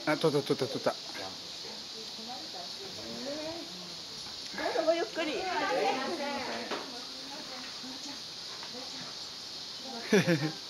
あ、取った取った取った。 どうぞごゆっくり。 へへへ。